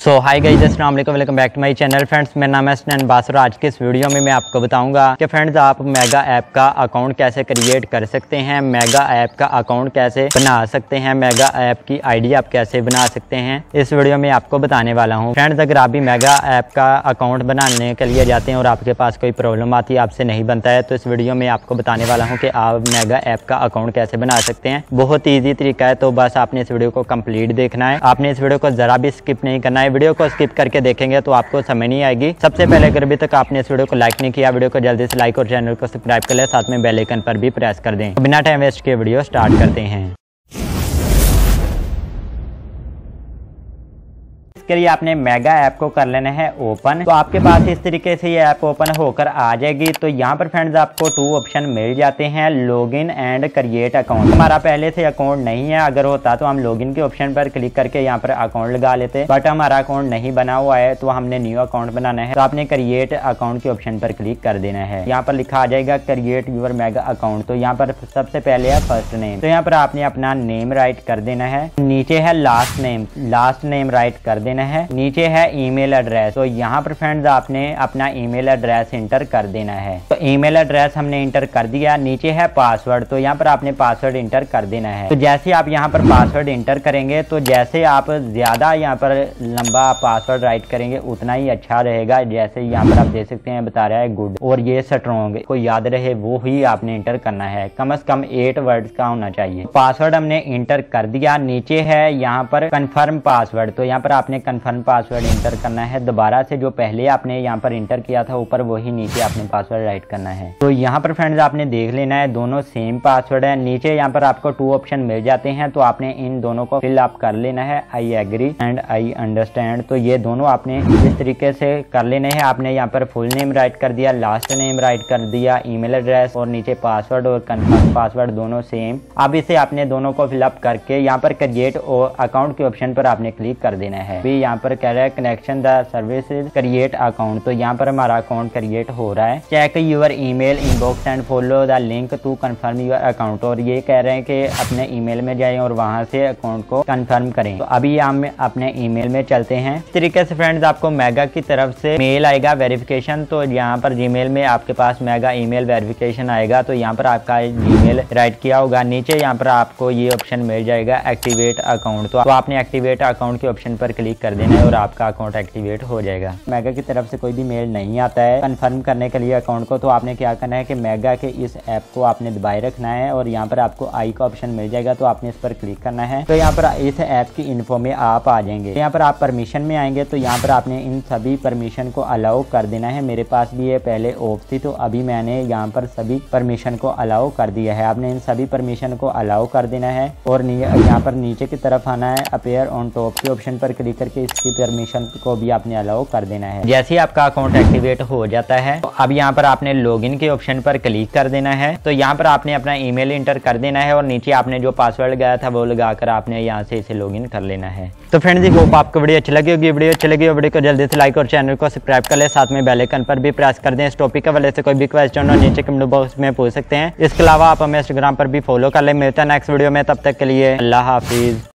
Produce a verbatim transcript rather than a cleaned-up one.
सो हाय guys, अस्सलाम वालेकुम, welcome back to my channel. Friends, मेरा नाम है स्नैन बासर। आज के इस वीडियो में मैं आपको बताऊंगा कि फ्रेंड्स आप मेगा ऐप का अकाउंट कैसे क्रिएट कर सकते हैं, मेगा ऐप का अकाउंट कैसे बना सकते हैं, मेगा ऐप की आईडी आप कैसे बना सकते हैं। इस वीडियो में आपको बताने वाला हूँ। फ्रेंड्स, अगर आप भी मेगा ऐप का अकाउंट बनाने के लिए जाते हैं और आपके पास कोई प्रॉब्लम आती है, आपसे नहीं बनता है, तो इस वीडियो में आपको बताने वाला हूँ कि आप मेगा ऐप का अकाउंट कैसे बना सकते हैं। बहुत ईजी तरीका है, तो बस आपने इस वीडियो को कंप्लीट देखना है। आपने इस वीडियो को जरा भी स्किप नहीं करना है। वीडियो को स्किप करके देखेंगे तो आपको समझ नहीं आएगी। सबसे पहले अगर अभी तक आपने इस वीडियो को लाइक नहीं किया, वीडियो को जल्दी से लाइक और चैनल को सब्सक्राइब कर ले, साथ में बेल आइकन पर भी प्रेस कर दें। तो बिना टाइम वेस्ट के वीडियो स्टार्ट करते हैं। इसके लिए आपने मेगा ऐप को कर लेना है ओपन। तो आपके पास इस तरीके से ये ऐप ओपन होकर आ जाएगी। तो यहाँ पर फ्रेंड्स आपको टू ऑप्शन मिल जाते हैं, लॉगिन एंड क्रिएट अकाउंट। हमारा पहले से अकाउंट नहीं है, अगर होता तो हम लॉगिन के ऑप्शन पर क्लिक करके यहाँ पर अकाउंट लगा लेते, बट हमारा अकाउंट नहीं बना हुआ है तो हमने न्यू अकाउंट बनाना है। तो आपने क्रिएट अकाउंट के ऑप्शन पर क्लिक कर देना है। यहाँ पर लिखा आ जाएगा क्रिएट यूर मेगा अकाउंट। तो यहाँ पर सबसे पहले है फर्स्ट नेम। तो यहाँ पर आपने अपना नेम राइट कर देना है। नीचे है last name, last name write कर देना है। नीचे है ईमेल एड्रेस। तो यहाँ पर फ्रेंड्स आपने अपना ईमेल एड्रेस इंटर कर देना है। तो ईमेल एड्रेस हमने इंटर कर दिया। नीचे है पासवर्ड। तो यहाँ पर आपने पासवर्ड इंटर कर देना है। तो जैसे आप यहाँ पर पासवर्ड इंटर करेंगे, तो जैसे आप ज्यादा यहाँ पर लंबा पासवर्ड राइट करेंगे उतना ही अच्छा रहेगा। जैसे यहाँ पर आप देख सकते हैं बता रहा है गुड और ये स्ट्रॉन्ग, को याद रहे वो ही आपने इंटर करना है। कम से कम एट वर्ड्स का होना चाहिए। पासवर्ड हमने इंटर कर दिया। नीचे है यहाँ पर कन्फर्म पासवर्ड। तो यहाँ पर आपने कन्फर्म पासवर्ड इंटर करना है। दोबारा से जो पहले आपने यहाँ पर इंटर किया था ऊपर, वही नीचे आपने पासवर्ड राइट करना है। तो यहाँ पर फ्रेंड्स आपने देख लेना है दोनों सेम पासवर्ड है। नीचे यहाँ पर आपको टू ऑप्शन मिल जाते हैं, तो आपने इन दोनों को फिल अप कर लेना है, I agree and I understand. तो ये दोनों आपने इस तरीके से कर लेने हैं। आपने यहाँ पर फुल नेम राइट कर दिया, लास्ट नेम राइट कर दिया, ईमेल एड्रेस और नीचे पासवर्ड और कन्फर्म पासवर्ड दोनों सेम। अब इसे आपने दोनों को फिलअप करके यहाँ पर क्रिएट अकाउंट के ऑप्शन पर आपने क्लिक कर देना है। भी यहाँ पर कह रहा है connection the services create account. तो यहाँ पर हमारा अकाउंट क्रिएट हो रहा है। Check your email inbox and follow the link to confirm your account. और ये कह रहे हैं कि अपने ईमेल में जाएं और वहां से अकाउंट को कंफर्म करें। तो अभी हम अपने ईमेल में चलते हैं। इस तरीके से फ्रेंड्स आपको मेगा की तरफ से मेल आएगा वेरिफिकेशन। तो यहाँ पर जीमेल में आपके पास मेगा ईमेल वेरिफिकेशन आएगा। तो यहाँ पर आपका जीमेल राइट किया होगा। नीचे यहाँ पर आपको ये ऑप्शन मिल जाएगा एक्टिवेट अकाउंट। तो आपने एक्टिवेट अकाउंट के ऑप्शन पर क्लिक कर देना है और आपका अकाउंट एक्टिवेट हो जाएगा। मेगा की तरफ से कोई भी मेल नहीं आता है कंफर्म करने के लिए अकाउंट को, तो आपने क्या करना है कि मेगा के इस ऐप को आपने दबाए रखना है और यहाँ पर आपको आई का ऑप्शन मिल जाएगा। तो आपने इस पर क्लिक करना है। तो यहाँ पर इस ऐप की इन्फो में आप आ जाएंगे। तो यहाँ पर आप परमिशन में आएंगे। तो यहाँ पर आपने इन सभी परमिशन को अलाउ कर देना है। मेरे पास भी ये पहले ऑफ थी, तो अभी मैंने यहाँ पर सभी परमिशन को अलाउ कर दिया है। आपने इन सभी परमिशन को अलाउ कर देना है और यहाँ पर नीचे की तरफ आना है, अपीयर ऑन टॉप के ऑप्शन पर क्लिक करके इसकी परमिशन को भी आपने अलाउ कर देना है। जैसे ही आपका अकाउंट एक्टिवेट हो जाता है, तो अब यहाँ पर आपने लॉगिन के ऑप्शन पर क्लिक कर देना है। तो यहाँ पर आपने अपना ईमेल इंटर कर देना है और नीचे आपने जो पासवर्ड लगाया था वो लगाकर आपने यहाँ से इसे लॉगिन कर लेना है। तो फ्रेंड्स, होप आपको वीडियो अच्छी लगी होगी। वीडियो अच्छी लगी हो वीडियो को जल्दी से लाइक और चैनल को सब्सक्राइब कर ले, साथ में बेल आइकन पर भी प्रेस कर दें। इस टॉपिक के वाले से कोई भी क्वेश्चन हो नीचे कमेंट बॉक्स में पूछ सकते हैं। इसके अलावा आप हमें इंस्टाग्राम पर भी फॉलो कर ले। मिलता है नेक्स्ट वीडियो में, तब तक के लिए अल्लाह हाफिज।